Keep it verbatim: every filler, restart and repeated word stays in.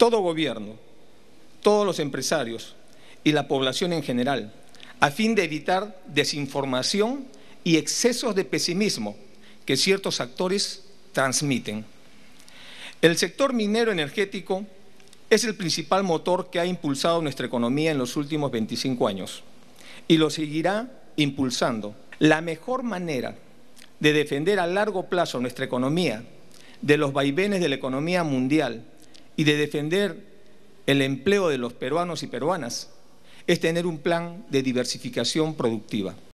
todo gobierno, todos los empresarios y la población en general, a fin de evitar desinformación y excesos de pesimismo que ciertos actores transmiten. El sector minero energético es el principal motor que ha impulsado nuestra economía en los últimos veinticinco años y lo seguirá impulsando. La mejor manera de defender a largo plazo nuestra economía de los vaivenes de la economía mundial y de defender el empleo de los peruanos y peruanas es tener un plan de diversificación productiva.